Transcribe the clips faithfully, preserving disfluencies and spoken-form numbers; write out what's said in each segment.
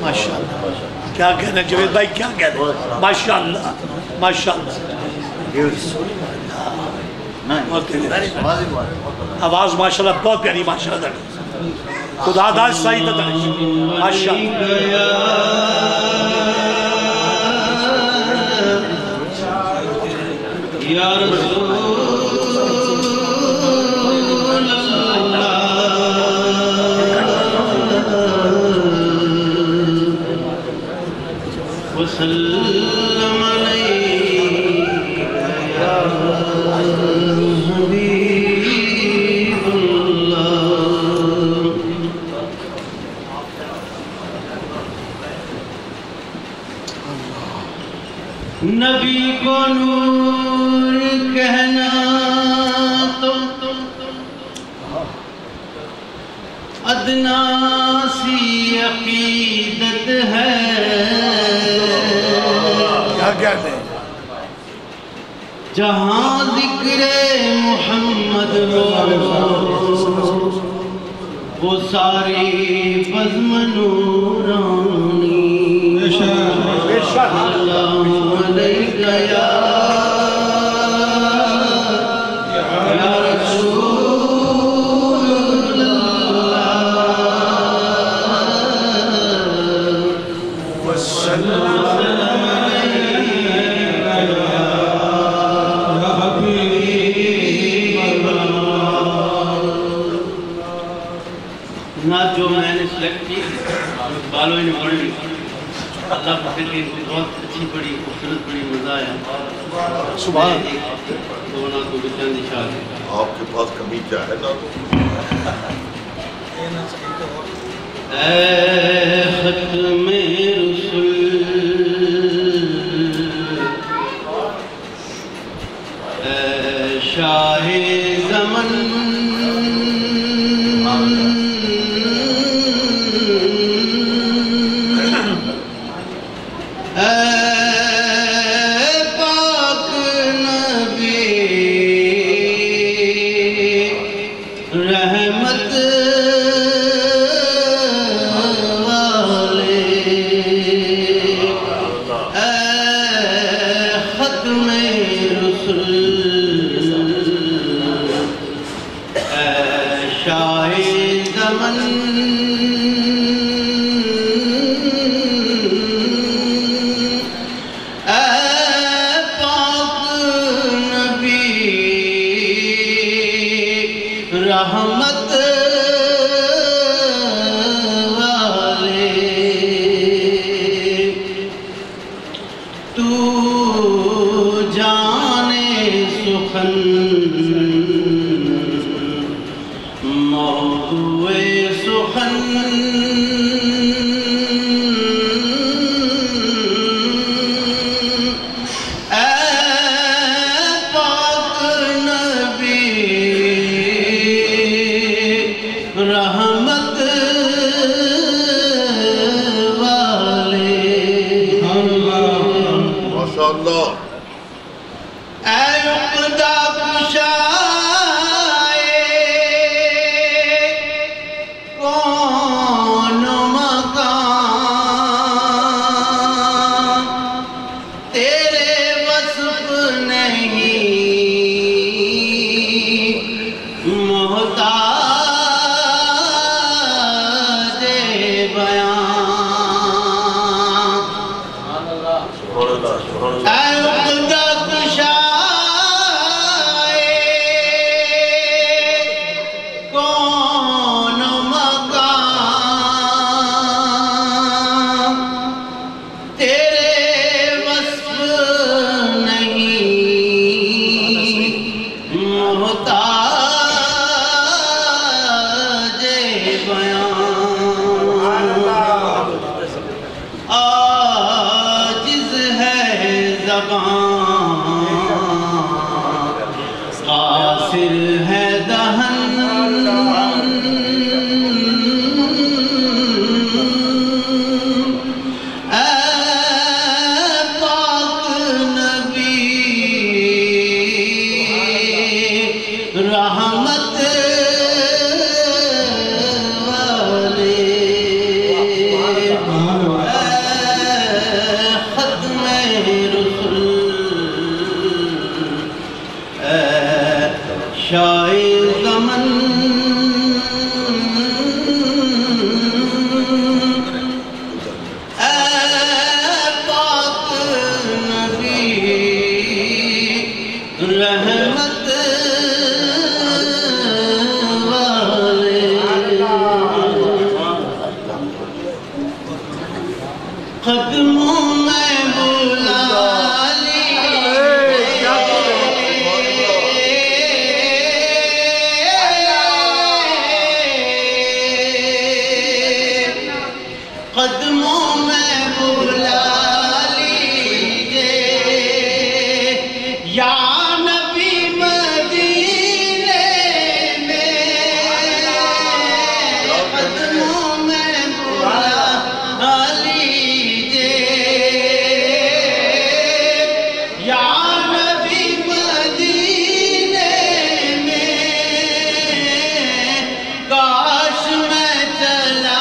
ماشاءاللہ کیا کہنا جوید بھائی کیا کہنا ماشاءاللہ ماشاءاللہ آواز ماشاءاللہ بہت پیاری ماشاءاللہ خدا داز صحیح تدریش ماشاءاللہ یا رسول وسلم علیک یا حبیب اللہ نبی کو نور کہنا تو ادنا سی عقیدت ہے جہاں ذکر محمد ہو وہ ساری بزم نورانی اللہ علیکہ یا رسول اللہ وسلم جو میں نے سلیکٹ کی بالوں نے پڑھ لی اللہ کو کہتے ہیں بہت اچھی پڑھی خوبصورت پڑھی مزہ آیا سبحان تو نا تو چند اشارے آپ کے پاس کمی کیا ہے نا اے ختم رسول اے شاہ زمن رحمت والے تو جانے سخن موضوع سخن رحمت والے ماشاءاللہ اے عقدہ کشائے کون مقام تیرے وصف نہیں محتاج قاصر ہے دہن اے پاک نبی رحمت والے شاہ زمن اے پاک نبی رحمت والے قدموں میں بلا قدموں میں بلا لیجے یا نبی مدینے میں قدموں میں بلا لیجے یا نبی مدینے میں کاش میں چلا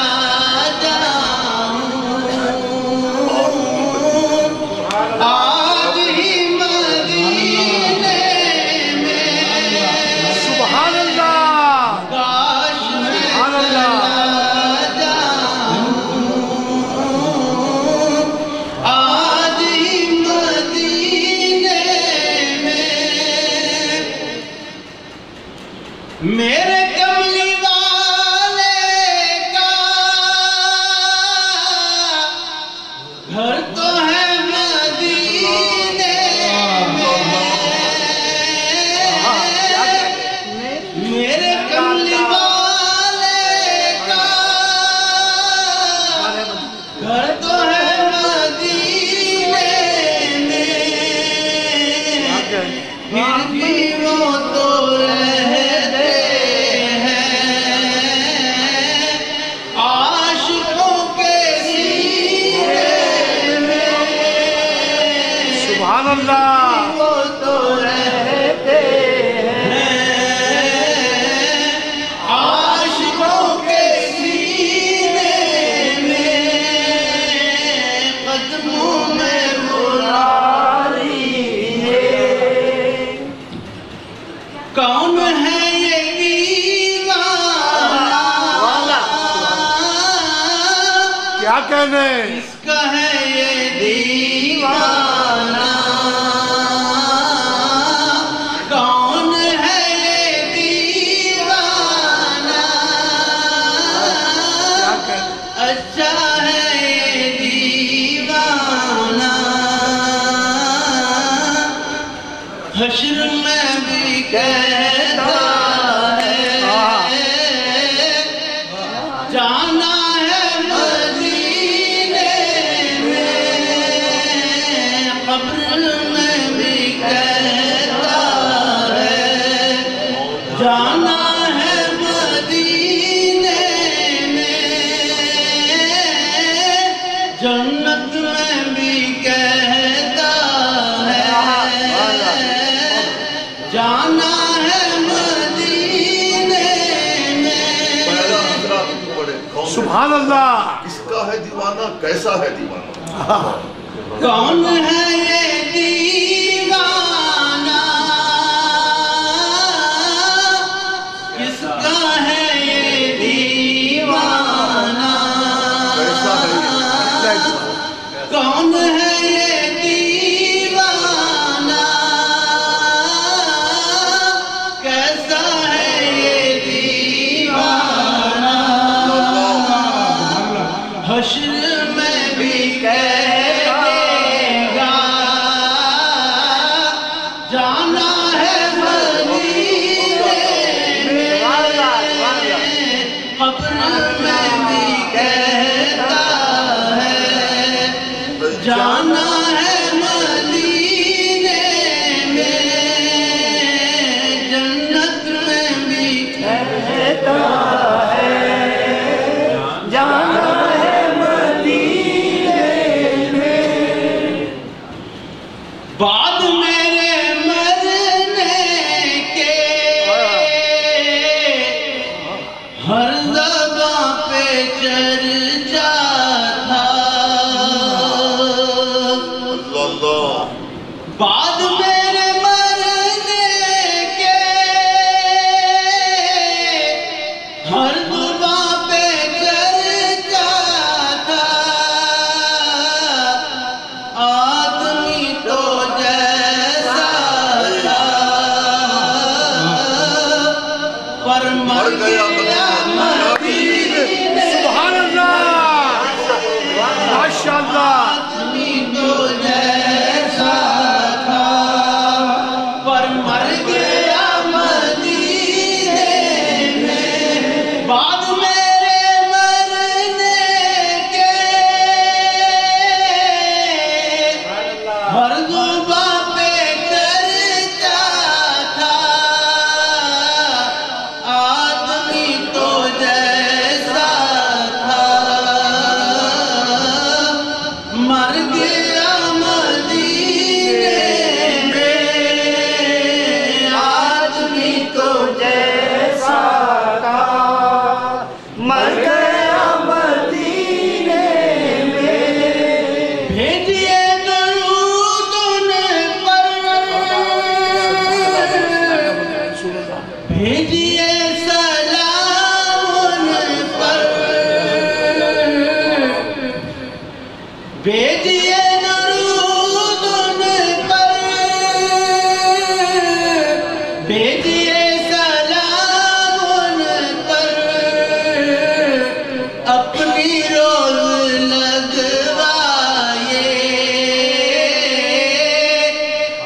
میرے کملی والے کا گھر تو ہے مدینے میں میرے کملی والے کا گھر تو ہے مدینے میں پھر بھی وہ تو وہ تو رہتے ہیں عاشقوں کے سینے میں قدموں میں بلا لیجے کون ہے یہ دیوانہ کیا کہنے کس کا ہے یہ دیوانہ اچھا ہے یہ دیوانہ حشر میں بھی کہتا ہے جانا ہے مدینے میں قبر میں بھی کہتا ہے جانا ہے مدینے جنت میں بھی کہتا ہے جانا ہے مدینے میں سبحان اللہ کس کا ہے دیوانہ کیسا ہے دیوانہ کون ہے یہ دیوانہ کس کا ہے یہ دیوانہ کیسا ہے کون ہے یہ دیوانہ کیسا ہے یہ دیوانہ حشر میں بھی کہے گا جانا ہے مدینے میں قبر میں بھی کہتا جانا ہے مدینے میں جنت میں بھی کہتا ہے جانا ہے مدینے میں بعد میرے مرنے کے ہر زباں پہ چرچا بعد میرے مرنے کے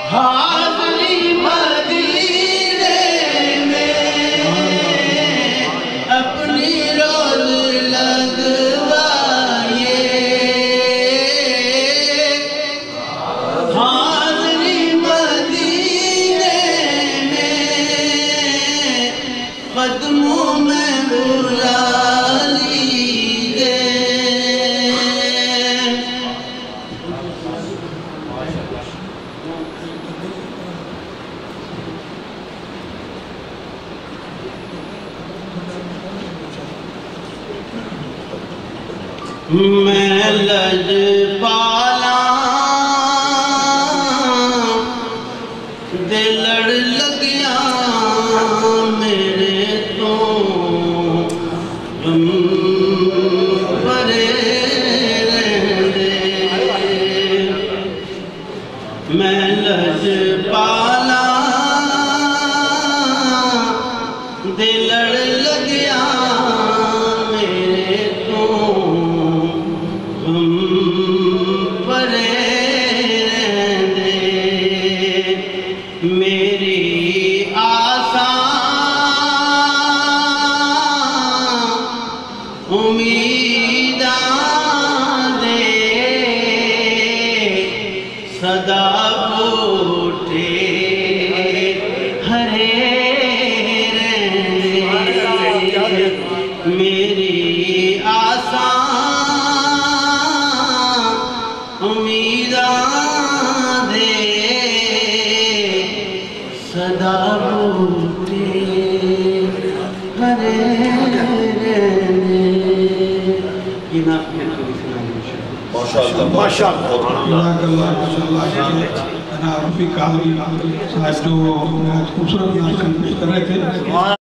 حاضری مدینے میں اپنی روز لگوائیے حاضری مدینے میں قدموں میں بلا لیجیے میں لج پالا دل لڑ لگیا میرے تو تم پرے رہندے میں لج پالا دل لڑ لگیا میرے تو تم پرے رہندے میری آساں امیداں دے صدا بوٹے ہرے رہندے میری آساں امیداں دے صدا بوٹے ہرے رہندے یہ نعت میں تھوڑی سنائیں ماشاءاللہ ماشاءاللہ جزاک اللہ جناب رفیق قادری صاحب جو بہت خوبصورت نعت پیش کر رہے تھے